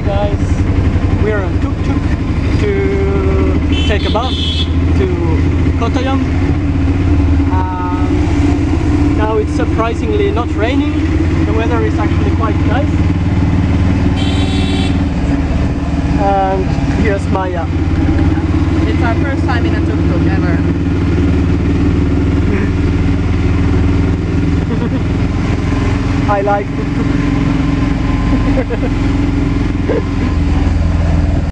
guys, we're on tuk-tuk to take a bus to Kochi. Now it's surprisingly not raining, the weather is actually quite nice. And here's Maya. It's our first time in a tuk-tuk ever. I like tuk-tuk.